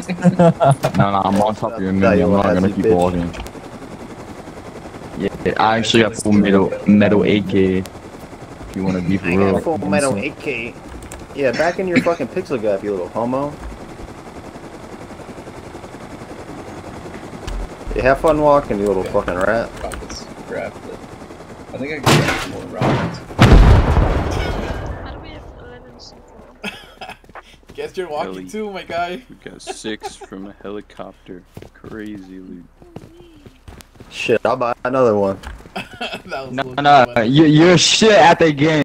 No, I'm on top of your mini. I'm not gonna keep walking. Yeah, I actually got full metal AK. If you wanna be for real. I got full metal AK. Yeah, back in your fucking pixel gap, you little homo. Yeah, have fun walking, you little fucking rat. Rockets craft it. I think I can get more rockets. How do we have 11 C4? Guess you're walking too, my guy. We got 6 from a helicopter. Crazy loot. Shit, I'll buy another one. That was No, you're shit at the game.